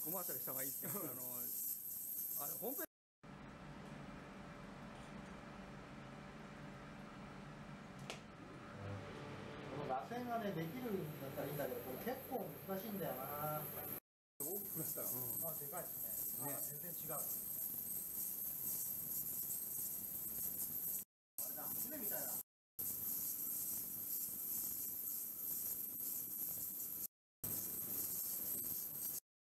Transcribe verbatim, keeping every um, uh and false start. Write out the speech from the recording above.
コマーシャルした方がいいってあのあのホームページこの螺旋がねできるんだったらいいんだけど、これ結構難しいんだよな。 大きくなったら、 あ、でかいですね。ね、全然違う。